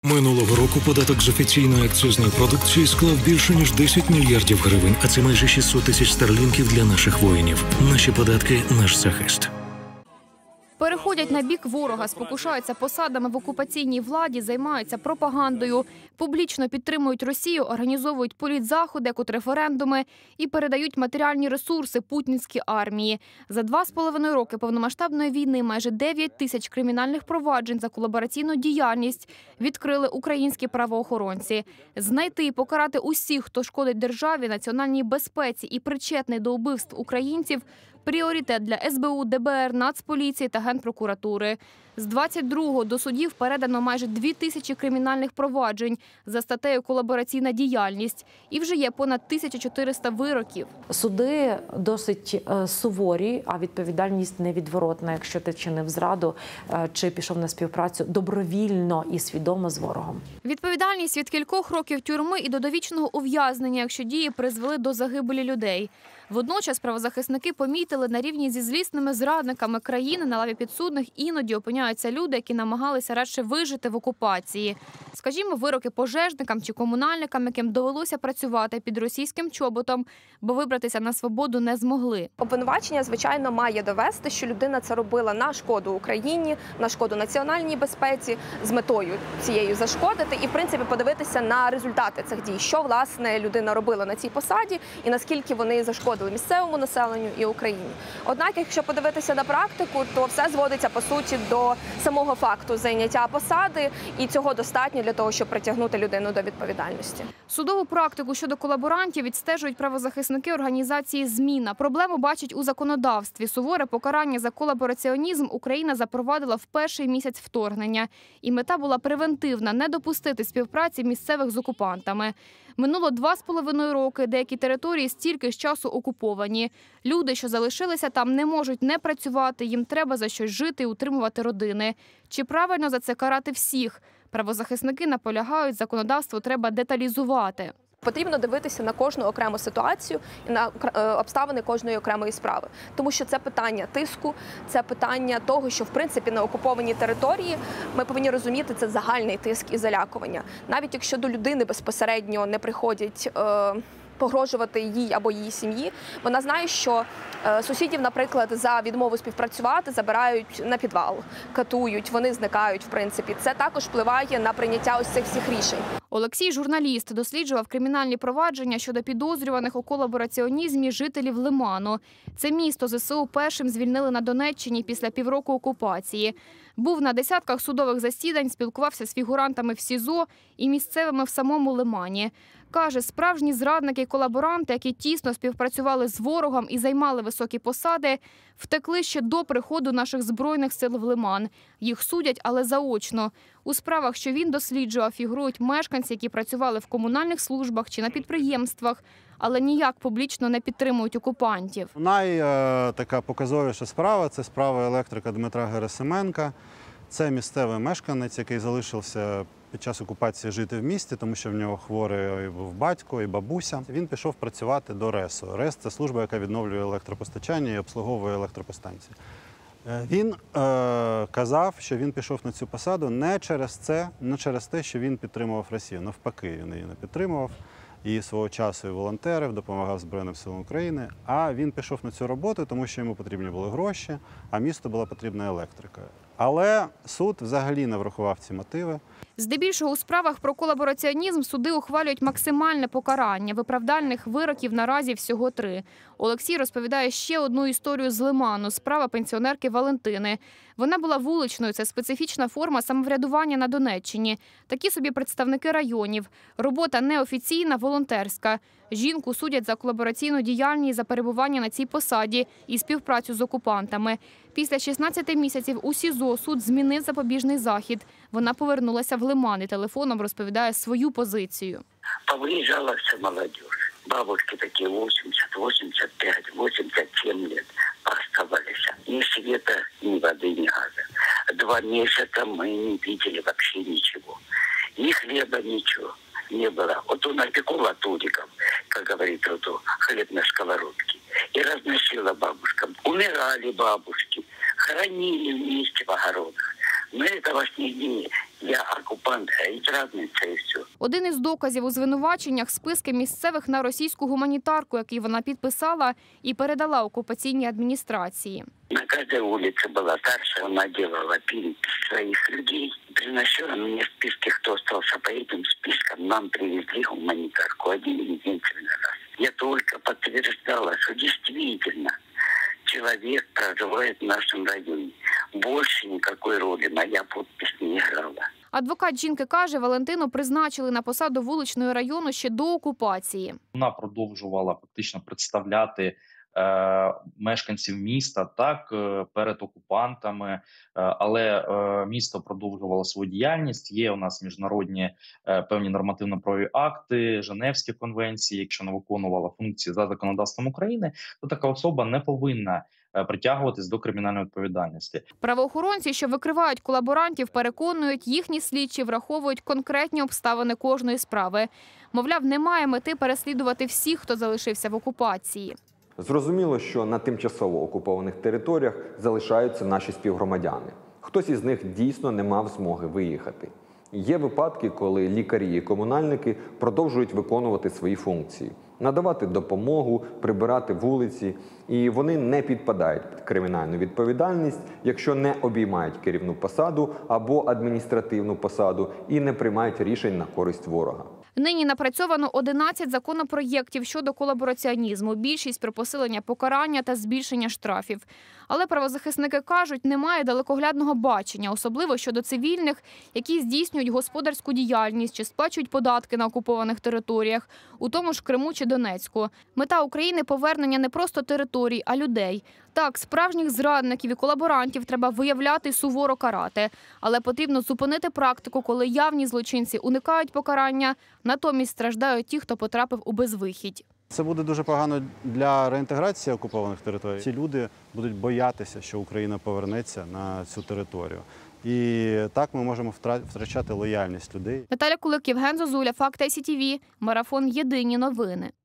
Минулого року податок з офіційної акцизної продукції склав більше, ніж 10 мільярдів гривень, а це майже 600 тисяч старлінків для наших воїнів. Наші податки – наш захист. Переходять на бік ворога, спокушаються посадами в окупаційній владі, займаються пропагандою, публічно підтримують Росію, організовують політзаходи, як от референдуми і передають матеріальні ресурси путінській армії. За 2,5 роки повномасштабної війни майже 9 тисяч кримінальних проваджень за колабораційну діяльність відкрили українські правоохоронці. Знайти і покарати усіх, хто шкодить державі, національній безпеці і причетний до вбивств українців – пріоритет для СБУ, ДБР, Нацполіції та Генпрокуратури. З 22-го до судів передано майже 2 тисячі кримінальних проваджень за статтею «Колабораційна діяльність». І вже є понад 1400 вироків. Суди досить суворі, а відповідальність невідворотна, якщо ти чинив зраду чи пішов на співпрацю добровільно і свідомо з ворогом. Відповідальність від кількох років тюрми і до довічного ув'язнення, якщо дії призвели до загибелі людей. Водночас правозахисники помітили, на рівні зі злісними зрадниками країни на лаві підсудних іноді опиняються люди, які намагалися радше вижити в окупації. Скажімо, вироки пожежникам чи комунальникам, яким довелося працювати під російським чоботом, бо вибратися на свободу не змогли. Обвинувачення, звичайно, має довести, що людина це робила на шкоду Україні, на шкоду національній безпеці, з метою цією зашкодити і, в принципі, подивитися на результати цих дій, що, власне, людина робила на цій посаді і наскільки вони зашкодили місцевому населенню і Україні. Однак, якщо подивитися на практику, то все зводиться, по суті, до самого факту зайняття посади, і цього достатньо для того, щоб притягнути людину до відповідальності. Судову практику щодо колаборантів відстежують правозахисники організації «Зміна». Проблему бачать у законодавстві. Суворе покарання за колабораціонізм Україна запровадила в перший місяць вторгнення. І мета була превентивна – не допустити співпраці місцевих з окупантами. Минуло 2,5 роки, деякі території стільки ж часу окуповані. Люди, що залишилися там, не можуть не працювати, їм треба за щось жити і утримувати родини. Чи правильно за це карати всіх? Правозахисники наполягають, законодавство треба деталізувати. Потрібно дивитися на кожну окрему ситуацію і на обставини кожної окремої справи. Тому що це питання тиску, це питання того, що, в принципі, на окупованій території ми повинні розуміти, це загальний тиск і залякування. Навіть якщо до людини безпосередньо не приходять погрожувати їй або її сім'ї, вона знає, що сусідів, наприклад, за відмову співпрацювати забирають на підвал, катують, вони зникають, в принципі. Це також впливає на прийняття ось цих всіх рішень. Олексій, журналіст, досліджував кримінальні провадження щодо підозрюваних у колабораціонізмі жителів Лиману. Це місто ЗСУ першим звільнили на Донеччині після півроку окупації. Був на десятках судових засідань, спілкувався з фігурантами в СІЗО і місцевими в самому Лимані. Каже, справжні зрадники і колаборанти, які тісно співпрацювали з ворогом і займали високі посади, втекли ще до приходу наших Збройних сил в Лиман. Їх судять, але заочно. У справах, що він досліджував, фігурують мешканці, які працювали в комунальних службах чи на підприємствах, але ніяк публічно не підтримують окупантів. Така показовіша справа – це справа електрика Дмитра Герасименка. Це місцевий мешканець, який залишився під час окупації жити в місті, тому що в нього хворий був батько і бабуся. Він пішов працювати до РЕСу. РЕС – це служба, яка відновлює електропостачання і обслуговує електропостанції. Він казав, що він пішов на цю посаду не через те, що він підтримував Росію. Навпаки, він її не підтримував. І свого часу і волонтерів, допомагав Збройним силам України. А він пішов на цю роботу, тому що йому потрібні були гроші, а місту була потрібна електрика. Але суд взагалі не врахував ці мотиви. Здебільшого у справах про колабораціонізм суди ухвалюють максимальне покарання. Виправдальних вироків наразі всього 3. Олексій розповідає ще одну історію з Лиману – справа пенсіонерки Валентини. Вона була вуличною – це специфічна форма самоврядування на Донеччині. Такі собі представники районів. Робота неофіційна, волонтерська. Жінку судять за колабораційну діяльність, за перебування на цій посаді і співпрацю з окупантами. Після 16 місяців у СІЗО суд змінив запобіжний захід. Вона повернулася в Лиман і телефоном розповідає свою позицію. Повыезжала вся молодежь. Бабушки такие 80, 85, 87 лет оставались. Ни света, ни воды, ни газа. 2 месяца мы не видели вообще ничего. Ни хлеба, ничего не было. Вот он напекла туриков, как говорит, хлеб на сковородке. И разносила бабушкам. Умирали бабушки, хоронили вместе в огородах. Но этого с ними Я оккупант, и разница, и все. Один із доказів у звинуваченнях – списки місцевих на російську гуманітарку, який вона підписала і передала окупаційній адміністрації. На каждой улице была старшая, она делала перепись своих людей, приносила мне списки, кто остался по этим спискам. Нам привезли гуманитарку один единственный раз. Я только подтверждала, что действительно человек проживает в нашем районе. Больше никакой роли моя подпись не играла. Адвокат жінки каже, Валентину призначили на посаду вуличної району ще до окупації. Вона продовжувала фактично представляти мешканців міста перед окупантами, але місто продовжувало свою діяльність. Є у нас міжнародні певні нормативно-правові акти, Женевські конвенції. Якщо не виконувала функції за законодавством України, то така особа не повинна притягуватись до кримінальної відповідальності. Правоохоронці, що викривають колаборантів, переконують, їхні слідчі враховують конкретні обставини кожної справи. Мовляв, немає мети переслідувати всіх, хто залишився в окупації. Зрозуміло, що на тимчасово окупованих територіях залишаються наші співгромадяни. Хтось із них дійсно не мав змоги виїхати. Є випадки, коли лікарі і комунальники продовжують виконувати свої функції – надавати допомогу, прибирати вулиці. І вони не підпадають під кримінальну відповідальність, якщо не обіймають керівну посаду або адміністративну посаду і не приймають рішень на користь ворога. Нині напрацьовано 11 законопроєктів щодо колабораціонізму, більшість про посилення покарання та збільшення штрафів. Але правозахисники кажуть, немає далекоглядного бачення, особливо щодо цивільних, які здійснюють господарську діяльність чи сплачують податки на окупованих територіях, у тому ж Криму чи Донецьку. Мета України – повернення не просто територій, а людей. Так, справжніх зрадників і колаборантів треба виявляти і суворо карати. Але потрібно зупинити практику, коли явні злочинці уникають покарання, натомість страждають ті, хто потрапив у безвихідь. Це буде дуже погано для реінтеграції окупованих територій. Ці люди будуть боятися, що Україна повернеться на цю територію. І так ми можемо втрачати лояльність людей. Наталя Кулик, Євген Зозуля, Факти СІТВ, Марафон. Єдині новини.